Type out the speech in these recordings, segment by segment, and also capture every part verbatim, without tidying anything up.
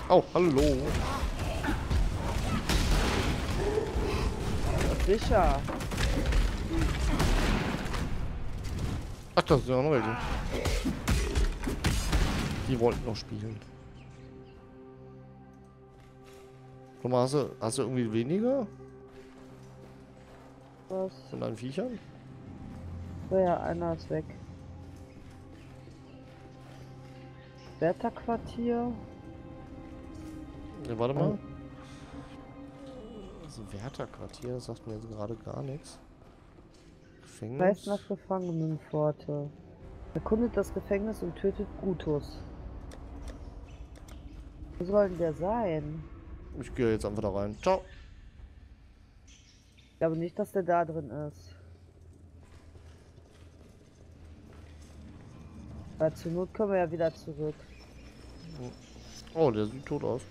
Oh, hallo. Sicher. Ach, das sind ja noch welche. Die wollten noch spielen. Guck mal, hast du, hast du irgendwie weniger Was? von deinen Viechern? So, ja, einer ist weg. Wärterquartier. Ja, warte mal. Also Wärterquartier, das sagt mir jetzt gerade gar nichts. Gefängnis. Reist nach Gefangenenpforte. Erkundet das Gefängnis und tötet Brutus. Wo soll denn der sein? Ich gehe jetzt einfach da rein. Ciao. Ich glaube nicht, dass der da drin ist. Weil zur Not kommen wir ja wieder zurück. Oh, der sieht tot aus.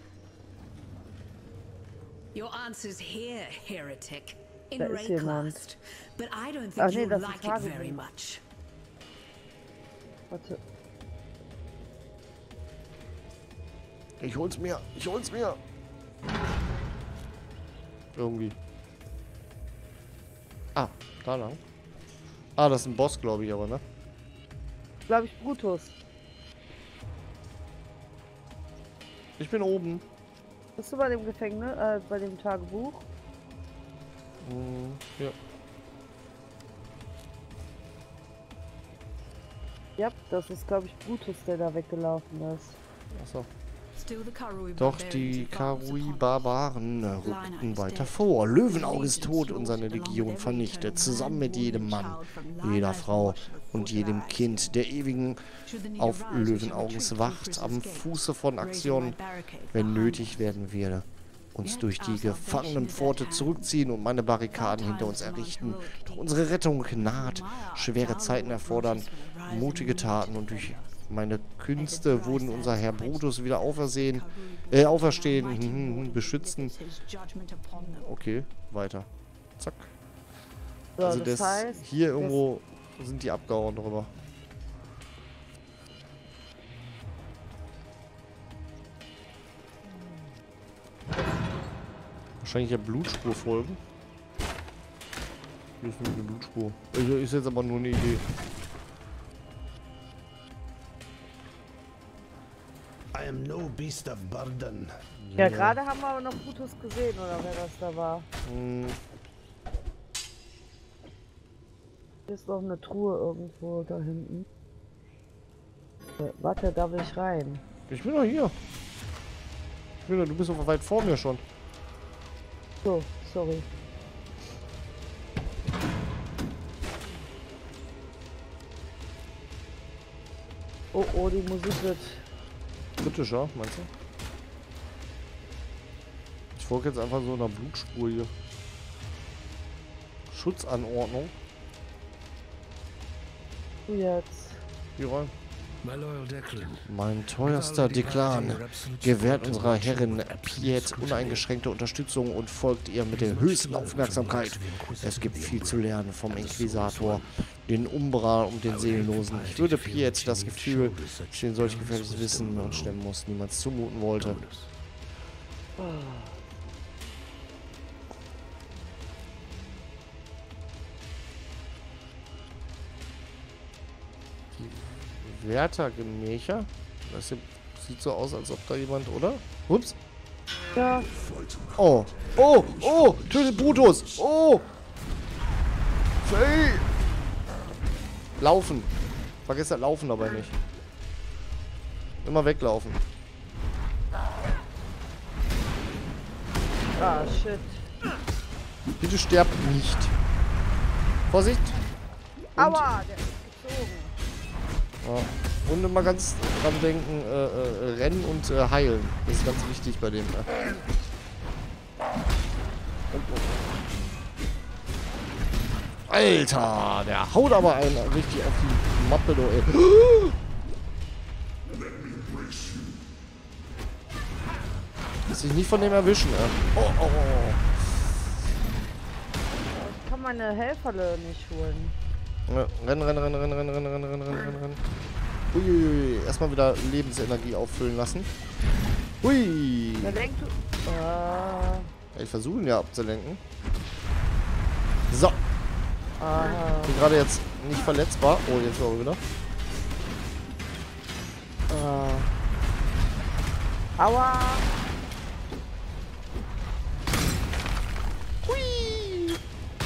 Your answer's here, heretic. In Da ist jemand. Rayclast. But I don't Ach think nee, you'll das ist like it Hagen. very much. Warte. Ich hol's mir. Ich hol's mir. Irgendwie. Ah, da lang. Ah, das ist ein Boss, glaube ich, aber, ne? Glaube ich Brutus. Ich bin oben. Bist du bei dem Gefängnis, äh, bei dem Tagebuch? Hm, ja. Ja, das ist glaube ich Brutus, der da weggelaufen ist. Achso. Still the Karui Doch barbarians die advance upon us. Karui-Barbaren rückten weiter vor. Löwenauge ist tot und seine Legion vernichtet, zusammen mit jedem Mann, jeder Frau und jedem Kind der ewigen auf Löwenaugens Wacht am Fuße von Axion. Wenn nötig, werden wir uns durch die Gefangenenpforte zurückziehen und meine Barrikaden hinter uns errichten. Doch unsere Rettung naht. Schwere Zeiten erfordern mutige Taten und durch meine Künste wurden unser Herr Brutus wieder aufersehen, äh, auferstehen, hm, hm, beschützen. Okay, weiter. Zack. So, Also das das, heißt, hier irgendwo sind die abgehauen drüber. Wahrscheinlich der Blutspur folgen. Hier ist nur eine Blutspur. Also ist jetzt aber nur eine Idee. I am no beast of burden. Ja, gerade haben wir aber noch Brutus gesehen, oder wer das da war. Hm, Hier ist noch eine Truhe irgendwo da hinten. Äh, warte, da will ich rein. ich bin doch hier. Ich bin doch, du bist doch weit vor mir schon. So, sorry. Oh, oh, die Musik wird... Kritischer, meinst du? Ich folge jetzt einfach so einer Blutspur hier. Schutzanordnung. Jetzt. Hier rein. My loyal Declan. Mein teuerster Deklan gewährt unserer Herrin Piet uneingeschränkte Unterstützung und folgt ihr mit der höchsten Aufmerksamkeit. Es gibt viel zu lernen vom Inquisitor, den Umbra und den Seelenlosen. Ich würde Piet das Gefühl, den solch gefährliches Wissen und stemmen muss, niemals zumuten wollte. Wärtergemächer. Das sieht so aus, als ob da jemand, oder? Ups. Ja. Oh. Oh. Oh. Tötet Brutus. Oh. Hey. Laufen. Vergiss das Laufen dabei nicht. Immer weglaufen. Ah, shit. Bitte sterbt nicht. Vorsicht. Und, Aua, der ist gezogen. ja. Und immer ganz dran denken, äh, äh, rennen und äh, heilen. Das ist ganz wichtig bei dem. Äh. Und, und. Alter, der haut aber einen richtig auf die Mappe, du, ey. Lass dich nicht von dem erwischen, ey. Oh, oh, oh. Ich kann meine Helferle nicht holen. Ja, rennen, rennen, rennen, rennen, rennen, rennen, rennen, rennen, rennen, rennen. Uiuiui, erstmal wieder Lebensenergie auffüllen lassen. Hui! Na, lenk du. Ah. Ich versuche ihn ja abzulenken. So. Ah. Bin gerade jetzt nicht verletzbar. Oh, jetzt aber wieder. Ah. Aua. Hui!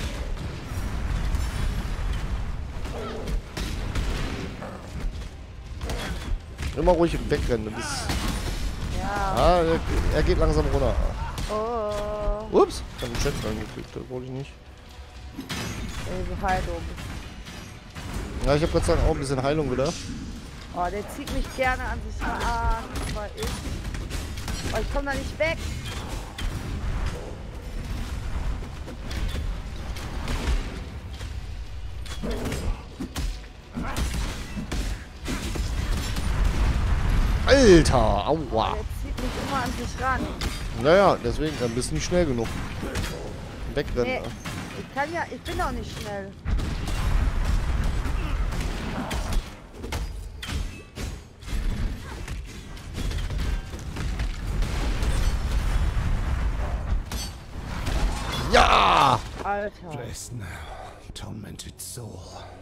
Immer ruhig wegrennen. Das ist Ja. ah, er, er geht langsam runter. Oh. Ups, ich hab einen Chat reingekriegt, das wollte ich nicht. Ey, Heilung. Ja, ich habe Gott sei Dank auch ein bisschen Heilung wieder. Oh, der zieht mich gerne an sich ran. Aber ich. Oh, ich komm da nicht weg. Alter, aua. Der zieht mich immer an sich ran. Naja, deswegen, dann bist du nicht schnell genug. Wegrennen. Nee, ich kann ja, ich bin auch nicht schnell. Ja! Alter. Rest now, tormented soul.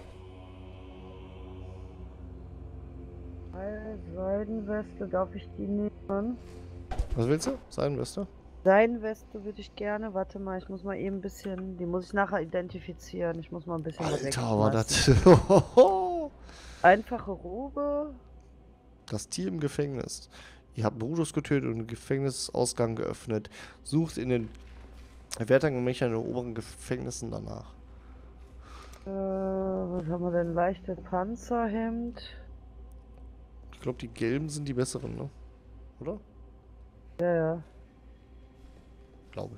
Seidenweste, darf ich die nehmen? Was willst du? Sein Weste? Seidenweste würde ich gerne. Warte mal, ich muss mal eben ein bisschen. Die muss ich nachher identifizieren. Ich muss mal ein bisschen was Alter, war wegschmeißen. das. Einfache Robe. Das Tier im Gefängnis. Ihr habt Brutus getötet und den Gefängnisausgang geöffnet. Sucht in den Wärtern und Mechern in den oberen Gefängnissen danach. Äh, was haben wir denn? Leichte Panzerhemd. Ich glaube, die gelben sind die besseren, ne? Oder? Ja, ja. Glaube ich.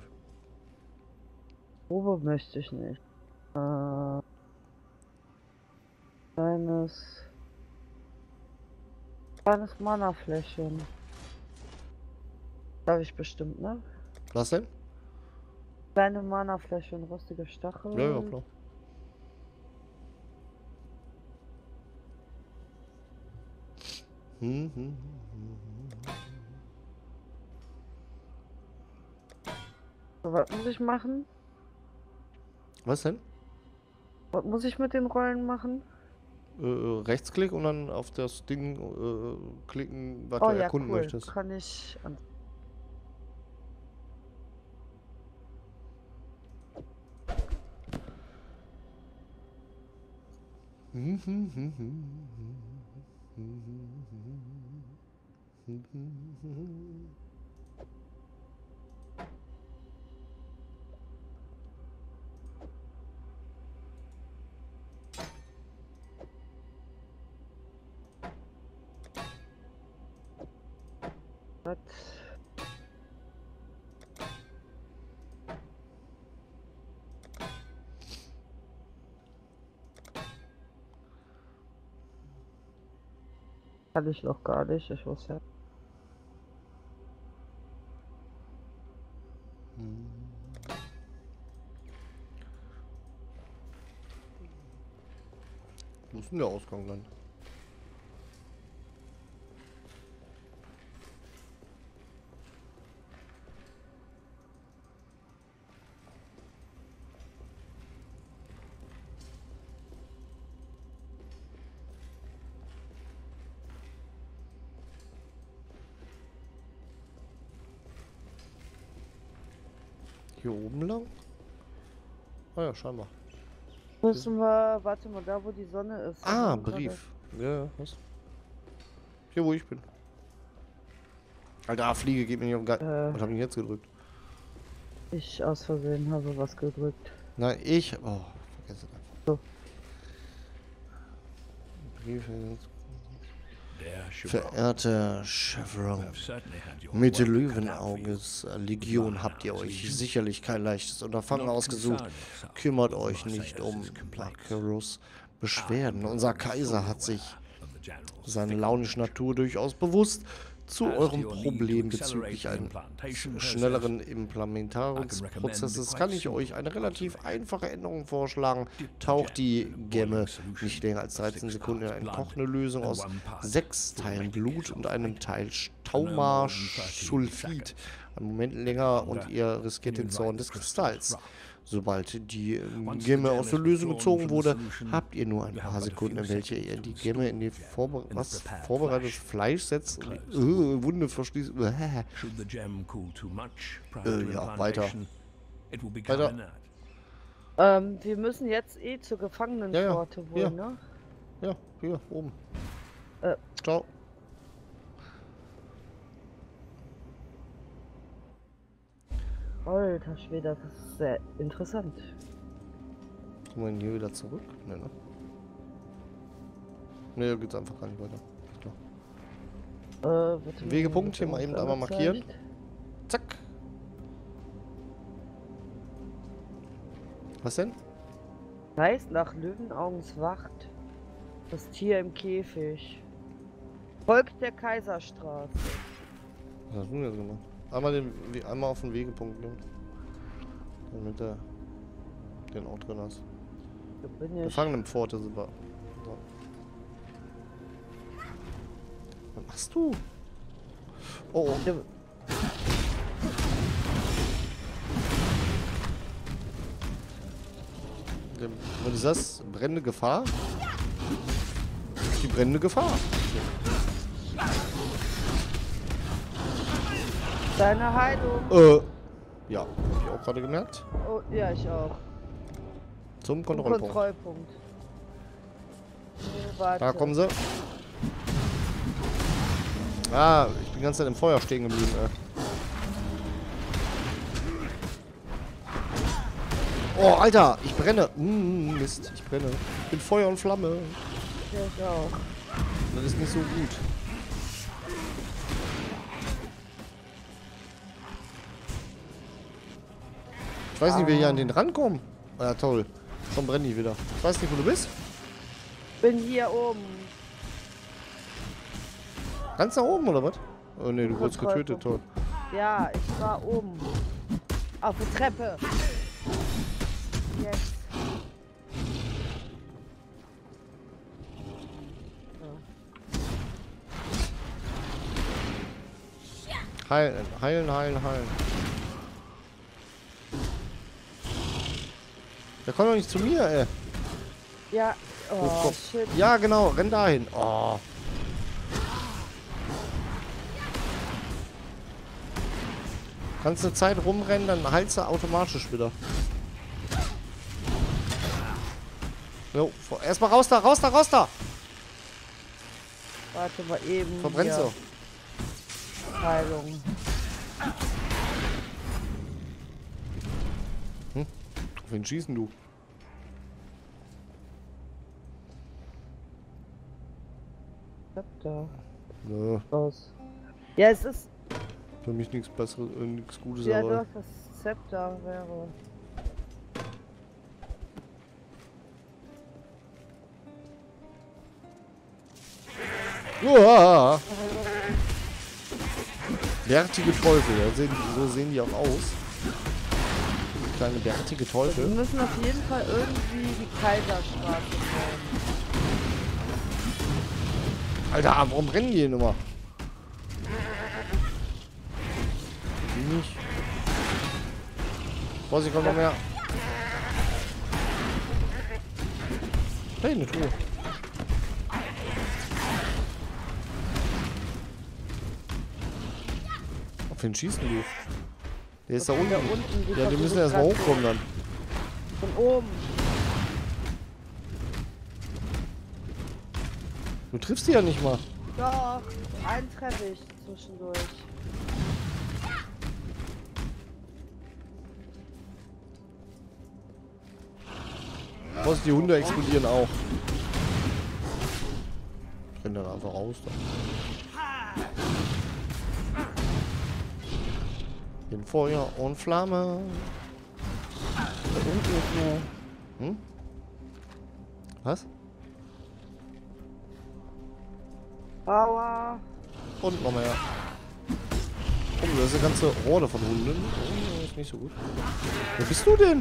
Robe möchte ich nicht. Äh, kleines. Kleines Mana-Fläschchen. Darf ich bestimmt, ne? Was denn? Kleine Mana-Fläschchen, rostige Stachel. Ja, ja, klar. Hm, hm, hm, hm. So, was muss ich machen? Was denn? Was muss ich mit den Rollen machen? Äh, Rechtsklick und dann auf das Ding äh, klicken, was Oh du ja, erkunden cool. möchtest. Kann ich... An Hm, hm, hm, hm, hm, hm, hm, hm. was? Kann ich noch gar nicht, ich muss ja. Wo ist denn der Ausgang dann? Hier oben lang? Ah ja, scheinbar. Müssen wir, warte mal, da wo die Sonne ist. Ah, Wir sind Brief. Ja, ja, was? Hier, wo ich bin. Alter, Fliege geht mir nicht auf den Geist. Äh. Was hab ich jetzt gedrückt? gerade- Ich aus Versehen habe was gedrückt. Nein, ich. Oh, vergesse das. So. Briefe. Der Chevron. Verehrter Chevron, I've certainly had your mit work cut out for you. Löwenauges Legion habt ihr euch sicherlich kein leichtes Unterfangen ausgesucht. Kümmert euch nicht um Makarus Beschwerden. Unser Kaiser hat sich seine launische Natur durchaus bewusst. zu eurem Problem bezüglich eines schnelleren Implementierungsprozesses kann ich euch eine relativ einfache Änderung vorschlagen. Taucht die Gemme nicht länger als dreizehn Sekunden in eine kochende Lösung aus sechs Teilen Blut und einem Teil Staumarsulfid. Einen Moment länger und ihr riskiert den Zorn des Kristalls. Sobald die Gemme aus der Lösung gezogen wurde, habt ihr nur ein paar Sekunden, in welche ihr die Gemme in die Vorbe was, vorbereitetes Fleisch setzt und die uh, Wunde verschließt. Uh, äh, ja, weiter. Weiter. Ähm, wir müssen jetzt eh zur Gefangenenpforte ja, ja. wohl, Ja. ne? Ja, hier, oben. Äh. Ciao. Alter Schwede, das ist sehr interessant. Kommen wir denn hier wieder zurück? Ne, ne? Ne, hier geht's einfach gar nicht weiter. Äh, warte, Wegepunkt hier mal eben einmal markieren. Zack. Was denn? Heißt nach Löwenaugens Wacht. Das Tier im Käfig. Folgt der Kaiserstraße. Was hast du denn jetzt gemacht? Einmal, den, einmal auf den Wegepunkt nehmen. Damit du den auch drin hast. Da bin ich. Gefangenenpforte sind wir. So. Was machst du? Oh, oh. Ja. Was ist das? Brennende Gefahr? Die brennende Gefahr. Deine Heilung. Äh. Ja, hab ich auch gerade gemerkt. Oh, ja, ich auch. Zum Kontrollpunkt. Kontrollpunkt. Oh, warte. Da kommen sie. Ah, ich bin die ganze Zeit im Feuer stehen geblieben, ey. Oh, Alter, ich brenne. Mm, Mist, ich brenne. Ich bin Feuer und Flamme. Ja, ich auch. Das ist nicht so gut. Ich weiß nicht, wie wir hier an den rankommen. Ja, toll. Schon brenne ich wieder. Ich weiß nicht, wo du bist. Bin hier oben. Ganz nach oben, oder was? Oh ne, du wurdest getötet, toll. Ja, ich war oben. Auf der Treppe. Yes. Heilen, heilen, heilen, heilen. Der kommt doch nicht zu mir, ey. Ja, oh, Oh, shit. ja, genau, renn dahin. Oh. Kannst eine Zeit rumrennen, dann heilst du automatisch wieder. Jo, erstmal raus da, raus da, raus da! Warte mal eben. Verbrennst du. Heilung. Hm? Auf wen schießen du? Da. Nö, Raus. Ja, es ist. für mich nichts besseres, äh, nichts Gutes, Ja, aber. doch, das Zepter wäre. Uah! Bärtige Teufel, ja, sehen, so sehen die auch aus. Kleine bärtige Wir Teufel. müssen auf jeden Fall irgendwie die Kaiserstraße fahren. Alter, warum brennen die denn immer? Die nicht. Vorsicht, kommt noch mehr. Hey, eine Truhe. Auf wen schießen du? Der ist da unten. Da unten die Ja, die müssen erstmal hochkommen dann. Von oben. Du triffst die ja nicht mal. Doch, einen treffe ich zwischendurch. Was, die Hunde explodieren auch. Ich renn dann einfach raus. Da. In Feuer und Flamme. Da unten ist nur. Hm? Was? Aua. Und noch mehr. das ist eine ganze Horde von Hunden. Oh, ist nicht so gut. Wo bist du denn?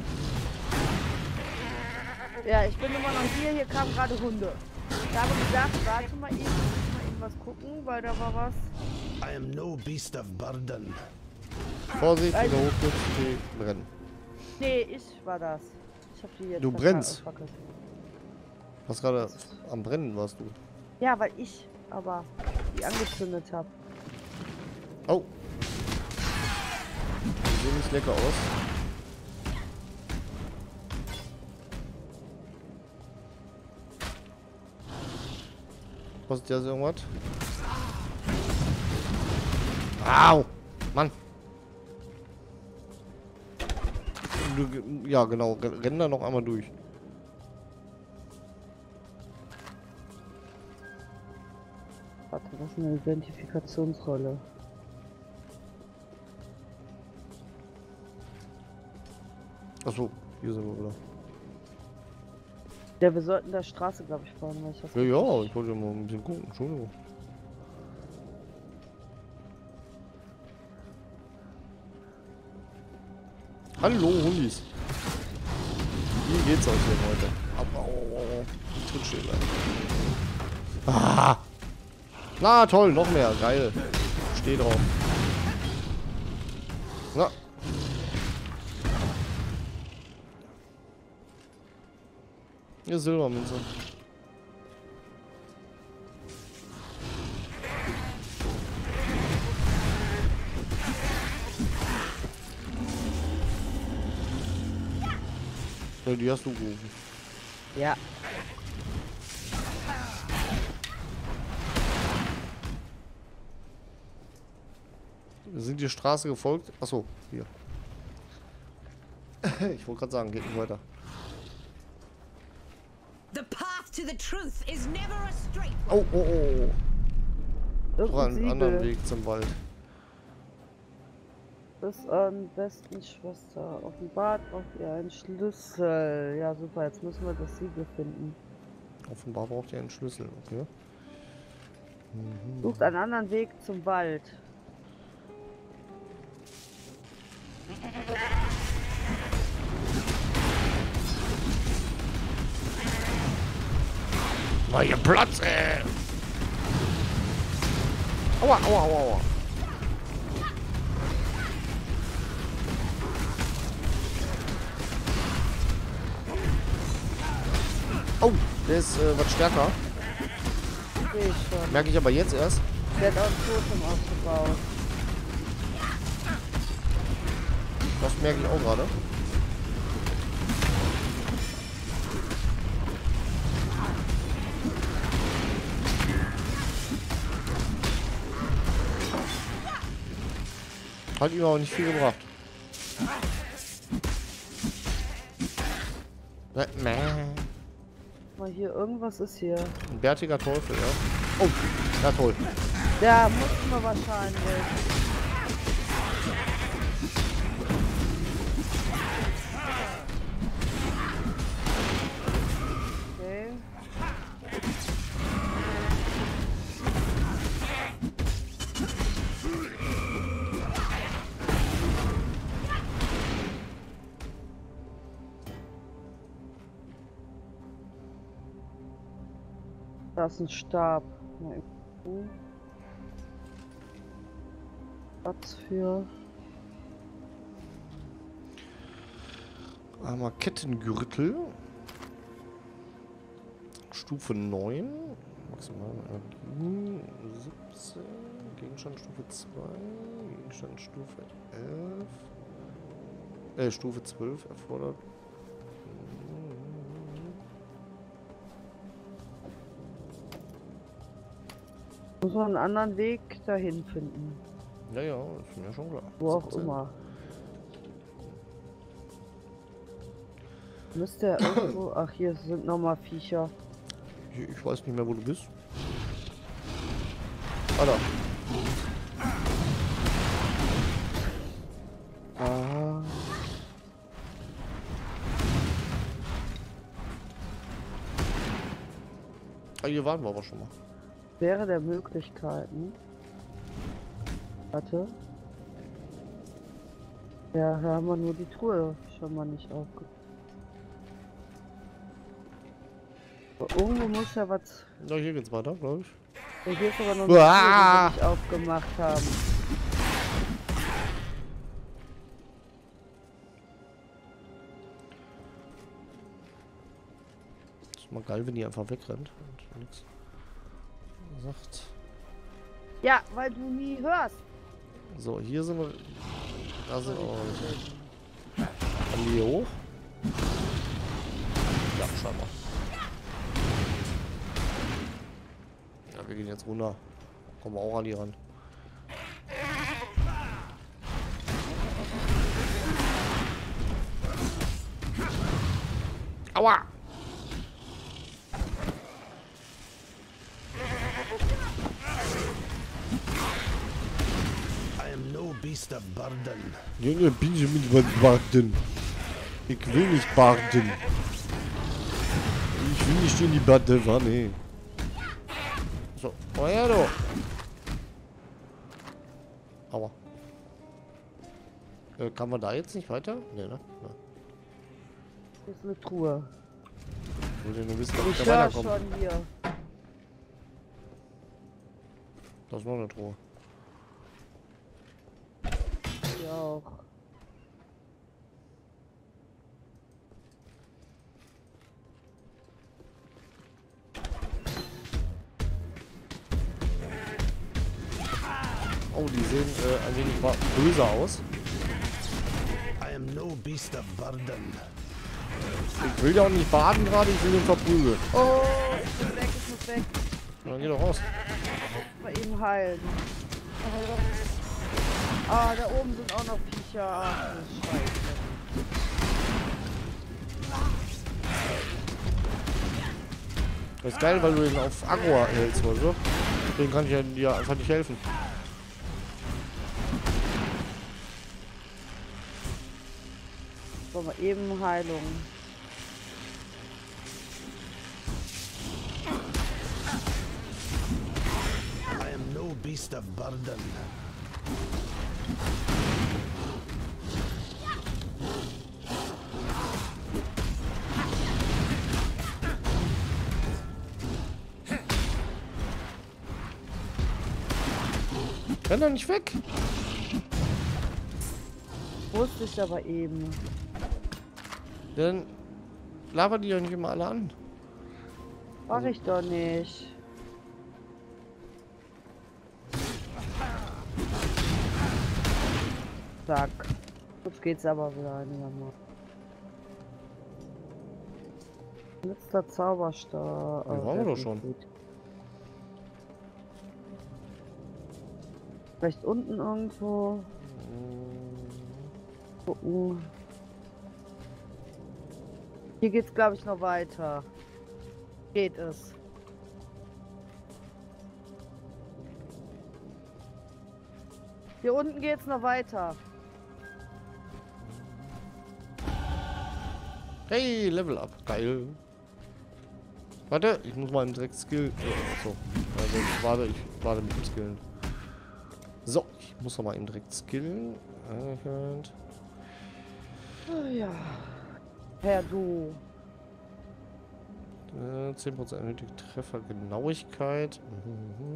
Ja, ich bin immer noch hier. Hier kamen gerade Hunde. Ich habe gedacht, warte mal eben, ich muss mal eben was gucken, weil da war was. I am no beast of burden. Vorsicht, Also- wieder hochgeht, die brennen. Nee, ich war das. Ich hab die jetzt. Du verka- brennst? verkackt. Was gerade am Brennen warst du? Ja, weil ich aber die angezündet habe. Oh. Die sehen nicht lecker aus. Kostet ja so irgendwas? Au! Mann! Du, ja, genau. Renn da noch einmal durch. Warte, was ist eine Identifikationsrolle? Achso, hier sind wir wieder. Ja, wir sollten der Straße, glaube ich, fahren, weil ich das Ja, ja, ich wollte mal ein bisschen gucken. Entschuldigung. Hallo, Hundis. Wie geht's euch denn heute? Au, au, au, au. Ich tritt still. Ah! Na toll, noch mehr. Geil. Steh drauf. Na. Hier Silbermünze. Ja, die hast du gerufen. Ja. Wir sind die Straße gefolgt. Achso, hier. Ich wollte gerade sagen, geht nicht weiter. The path to the truth is never a straight one. Oh, oh, oh. Das Noch ist ein einen anderen Siegel. Weg zum Wald. Das am besten, Schwester. Offenbart braucht ihr einen Schlüssel. Ja, super. Jetzt müssen wir das Siegel finden. Offenbar braucht ihr einen Schlüssel, okay. Sucht einen anderen Weg zum Wald. Mal hier Platz, ey! Aua, aua, aua, aua. Oh, der ist äh, was stärker. Sehe ich schon. Merke ich aber jetzt erst. Der hat auch ein Totem aufgebaut. Das merke ich auch gerade. Hat ihm aber nicht viel gebracht. Ne, meh. Mal hier, irgendwas ist hier. Ein bärtiger Teufel, ja. Oh, ja toll. Der mussten wir wahrscheinlich. Okay. Da ist ein Stab. Mal gucken. Platz für. Einmal Kettengürtel. Stufe neun. Maximal Energie. siebzehn. Gegenstand Stufe zwei. Gegenstand Stufe elf. Äh, Stufe zwölf erfordert. Muss man einen anderen Weg dahin finden. Ja, ja, ist mir schon klar. Wo auch siebzehn. immer. Müsste er irgendwo. Ach, hier sind nochmal Viecher. Ich, ich weiß nicht mehr, wo du bist. Alter. Ah. Ah, hier waren wir aber schon mal. Wäre der Möglichkeiten. Warte. Ja, da haben wir nur die Truhe schon mal nicht aufgemacht. Irgendwo muss ja was. Na, hier geht's weiter, glaube ich. Ja, hier ist aber noch eine Truhe, die wir nicht aufgemacht haben. Ist mal geil, wenn die einfach wegrennt und nichts sagt. Ja, weil du nie hörst. So, hier sind wir. Da sind wir. Kommen die hier hoch? Ja, scheinbar. Ja, wir gehen jetzt runter. Kommen wir auch an die ran. Aua! I am no beast of burden. Junge, bin ich mit was warten. Ich will nicht warten. Ich will nicht in die Badewanne. So, komm her, du. Aua. Äh, kann man da jetzt nicht weiter? Nee, ne? Ja. Das ist eine Truhe. Ich wollte nur wissen, ob ich Ich da höre weiterkomme. schon hier. Das ist noch eine Truhe. Hier auch. Oh, die sehen äh, ein wenig böse aus. I am no beast of burden. Ich will ja auch nicht baden gerade, ich will den verprügeln. Oh, ich bin weg, ich muss weg. Dann geh doch raus. Bei ihm heilen. Ah, da oben sind auch noch Viecher. Ach, du Scheiße. Das ist geil, weil du den auf Agro hältst, oder so. Deswegen kann ich ja dir einfach nicht helfen. So, mal eben Heilung. I am no beast of burden. Renn doch nicht weg! Wusste ich aber eben. Dann labern die doch nicht immer alle an. Mach ich doch nicht. Zack. Jetzt geht's aber wieder einigermaßen. Letzter Zauberstab. Den waren wir doch schon. Vielleicht unten irgendwo. Gucken. Hier geht's, glaube ich, noch weiter. Geht es. Hier unten geht's noch weiter. Hey, Level up. Geil. Warte, ich muss mal einen direkt Skill. Äh, so. Also, ich warte, ich warte mit dem Skillen. So, ich muss noch mal eben direkt skillen. Und Oh ja. Herr du. äh, zehn Prozent erhöhte Treffergenauigkeit. Mhm.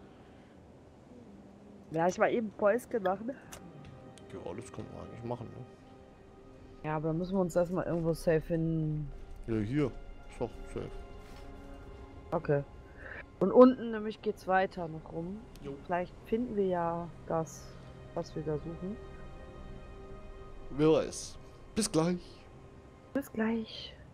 Ja, ich mal eben Päuschen machen. Ja, das können wir eigentlich machen, ne? Ja, aber dann müssen wir uns erstmal irgendwo safe hin. Ja, hier. Ist doch safe. Okay. Und unten nämlich geht's weiter noch rum. Jo. Vielleicht finden wir ja das, was wir da suchen. Wer weiß. Bis gleich. Bis gleich.